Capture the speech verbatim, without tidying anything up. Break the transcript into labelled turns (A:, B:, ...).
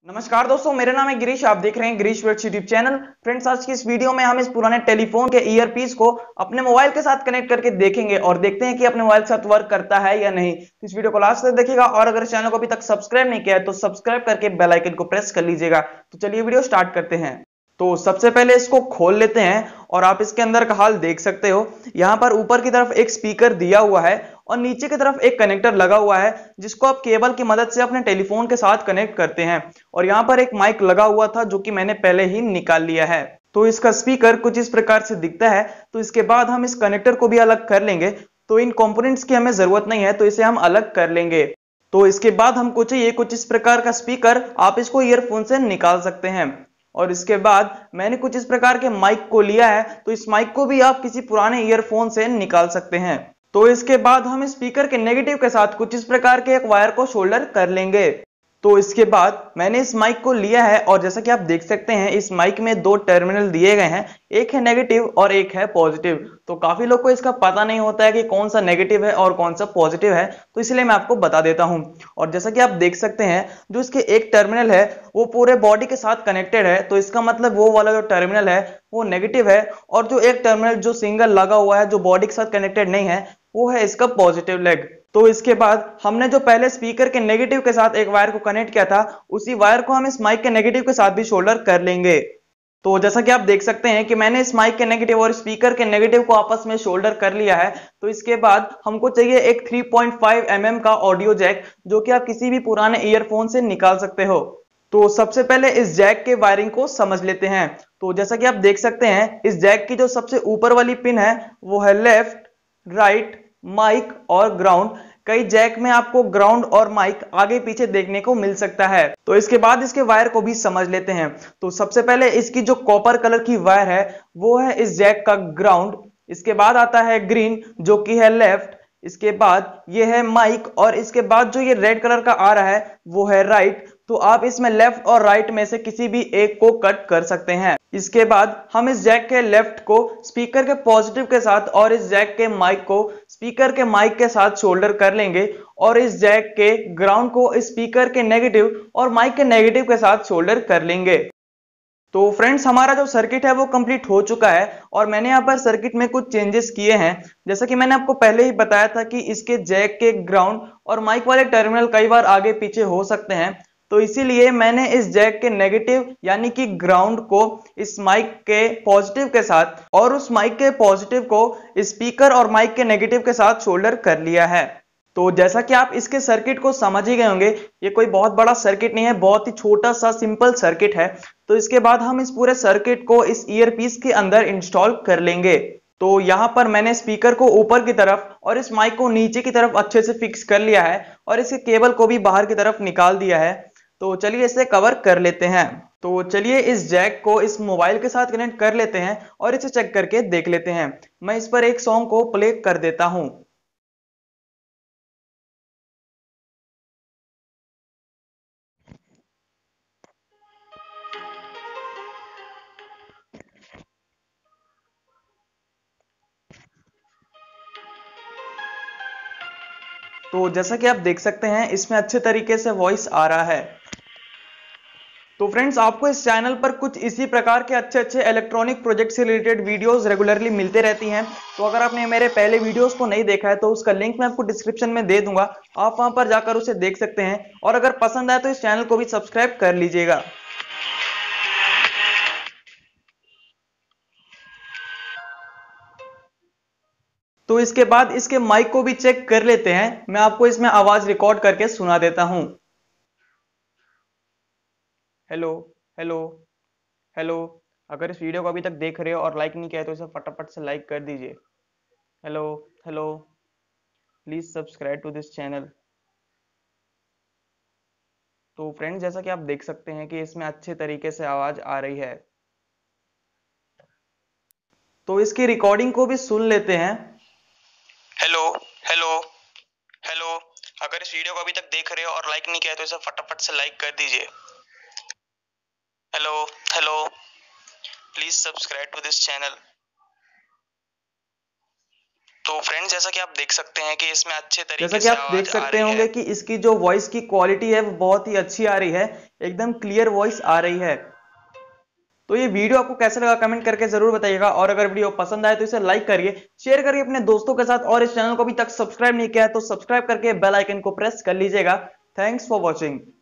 A: नमस्कार दोस्तों, मेरा नाम है गिरीश। आप देख रहे हैं Girish works YouTube channel. Friends, आज की इस वीडियो में हम इस पुराने टेलीफोन के ईयरपीस को अपने मोबाइल के साथ कनेक्ट करके देखेंगे और देखते हैं कि अपने मोबाइल के साथ वर्क करता है या नहीं। तो इस वीडियो को लास्ट तक देखिएगा और अगर इस चैनल को अभी तक सब्सक्राइब नहीं किया है तो सब्सक्राइब करके बेल आइकन को प्रेस कर लीजिएगा। तो चलिए वीडियो स्टार्ट करते हैं। तो सबसे पहले इसको खोल लेते हैं और आप इसके अंदर का हाल देख सकते हो। यहाँ पर ऊपर की तरफ एक स्पीकर दिया हुआ है और नीचे की तरफ एक कनेक्टर लगा हुआ है जिसको आप केबल की मदद से अपने टेलीफोन के साथ कनेक्ट करते हैं। और यहाँ पर एक माइक लगा हुआ था जो कि मैंने पहले ही निकाल लिया है। तो इसका स्पीकर कुछ इस प्रकार से दिखता है। तो इसके बाद हम इस कनेक्टर को भी अलग कर लेंगे। तो इन कंपोनेंट्स की हमें जरूरत नहीं है, तो इसे हम अलग कर लेंगे। तो इसके बाद हमको चाहिए कुछ इस प्रकार का स्पीकर। आप इसको ईयरफोन से निकाल सकते हैं। और इसके बाद मैंने कुछ इस प्रकार के माइक को लिया है। तो इस माइक को भी आप किसी पुराने ईयरफोन से निकाल सकते हैं। तो इसके बाद हम स्पीकर के नेगेटिव के साथ कुछ इस प्रकार के एक वायर को शोल्डर कर लेंगे। तो इसके बाद मैंने इस माइक को लिया है और जैसा कि आप देख सकते हैं इस माइक में दो टर्मिनल दिए गए हैं, एक है नेगेटिव और एक है पॉजिटिव। तो काफी लोग को इसका पता नहीं होता है कि कौन सा नेगेटिव है और कौन सा पॉजिटिव है, तो इसलिए मैं आपको बता देता हूं। और जैसा कि आप देख सकते हैं जो इसके एक टर्मिनल है वो पूरे बॉडी के साथ कनेक्टेड है, तो इसका मतलब वो वाला जो टर्मिनल है वो नेगेटिव है और जो एक टर्मिनल जो सिंगल लगा हुआ है जो बॉडी के साथ कनेक्टेड नहीं है वो है इसका पॉजिटिव लेग। तो इसके बाद हमने जो पहले स्पीकर के नेगेटिव के साथ एक वायर को कनेक्ट किया था उसी वायर को हम इस माइक के नेगेटिव के साथ भी शोल्डर कर लेंगे। तो जैसा कि आप देख सकते हैं कि मैंने इस माइक के नेगेटिव और स्पीकर के नेगेटिव को आपस में शोल्डर कर लिया है। तो इसके बाद हमको चाहिए एक three point five M M का ऑडियो जैक जो कि आप किसी भी पुराने ईयरफोन से निकाल सकते हो। तो सबसे पहले इस जैक के वायरिंग को समझ लेते हैं। तो जैसा कि आप देख सकते हैं इस जैक की जो सबसे ऊपर वाली पिन है वो है लेफ्ट, राइट, माइक और ग्राउंड। कई जैक में आपको ग्राउंड और माइक आगे पीछे देखने को मिल सकता है। तो इसके बाद इसके वायर को भी समझ लेते हैं। तो सबसे पहले इसकी जो कॉपर कलर की वायर है वो है इस जैक का ग्राउंड। इसके बाद आता है ग्रीन जो कि है लेफ्ट। इसके बाद ये है माइक और इसके बाद जो ये रेड कलर का आ रहा है वो है राइट। तो आप इसमें लेफ्ट और राइट में से किसी भी एक को कट कर सकते हैं। इसके बाद हम इस जैक के लेफ्ट को स्पीकर के पॉजिटिव के साथ और इस जैक के माइक को स्पीकर के माइक के साथ शोल्डर कर लेंगे और इस जैक के ग्राउंड को स्पीकर के नेगेटिव और माइक के नेगेटिव के साथ शोल्डर कर लेंगे। तो फ्रेंड्स, हमारा जो सर्किट है वो कंप्लीट हो चुका है और मैंने यहाँ पर सर्किट में कुछ चेंजेस किए हैं। जैसा कि मैंने आपको पहले ही बताया था कि इसके जैक के ग्राउंड और माइक वाले टर्मिनल कई बार आगे पीछे हो सकते हैं, तो इसीलिए मैंने इस जैक के नेगेटिव यानी कि ग्राउंड को इस माइक के पॉजिटिव के साथ और उस माइक के पॉजिटिव को स्पीकर और माइक के नेगेटिव के साथ शोल्डर कर लिया है। तो जैसा कि आप इसके सर्किट को समझ ही गए होंगे, ये कोई बहुत बड़ा सर्किट नहीं है, बहुत ही छोटा सा सिंपल सर्किट है। तो इसके बाद हम इस पूरे सर्किट को इस ईयरपीस के अंदर इंस्टॉल कर लेंगे। तो यहाँ पर मैंने स्पीकर को ऊपर की तरफ और इस माइक को नीचे की तरफ अच्छे से फिक्स कर लिया है और इसके केबल को भी बाहर की तरफ निकाल दिया है। तो चलिए इसे कवर कर लेते हैं। तो चलिए इस जैक को इस मोबाइल के साथ कनेक्ट कर लेते हैं और इसे चेक करके देख लेते हैं। मैं इस पर एक सॉन्ग को प्ले कर देता हूं। तो जैसा कि आप देख सकते हैं इसमें अच्छे तरीके से वॉइस आ रहा है। तो फ्रेंड्स, आपको इस चैनल पर कुछ इसी प्रकार के अच्छे अच्छे इलेक्ट्रॉनिक प्रोजेक्ट से रिलेटेड वीडियोस रेगुलरली मिलते रहती हैं। तो अगर आपने मेरे पहले वीडियोस को नहीं देखा है तो उसका लिंक मैं आपको डिस्क्रिप्शन में दे दूंगा, आप वहां पर जाकर उसे देख सकते हैं। और अगर पसंद आए तो इस चैनल को भी सब्सक्राइब कर लीजिएगा। तो इसके बाद इसके माइक को भी चेक कर लेते हैं। मैं आपको इसमें आवाज रिकॉर्ड करके सुना देता हूं। Hello hello hello. अगर इस वीडियो को अभी तक देख रहे हो और लाइक नहीं किया है तो इसे फटाफट से लाइक कर दीजिए। Hello hello, please subscribe to this channel. तो फ्रेंड्स, जैसा कि आप देख सकते हैं कि इसमें अच्छे तरीके से आवाज आ रही है। तो इसकी रिकॉर्डिंग को भी सुन लेते हैं।
B: Hello hello hello. अगर इस वीडियो को अभी तक देख रहे हो और लाइक नहीं किया है तो इसे फटाफट से लाइक कर दीजिए। Hello hello, please subscribe to this channel. तो फ्रेंड्स, जैसा कि आप देख सकते हैं कि इसमें अच्छे तरीके
A: जैसा कि
B: से
A: आप देख
B: आवाज आ
A: सकते
B: रही
A: होंगे
B: है।
A: कि इसकी जो वॉइस की क्वालिटी है वो बहुत ही अच्छी आ रही है। एकदम क्लियर वॉइस आ रही है। तो ये वीडियो आपको कैसा लगा कमेंट करके जरूर बताइएगा, और अगर वीडियो पसंद आए तो इसे लाइक करिए, शेयर करिए अपने दोस्तों के साथ, और इस चैनल को अभी तक सब्सक्राइब नहीं किया है तो सब्सक्राइब करके बेल आइकन को प्रेस कर लीजिएगा। Thanks for watching.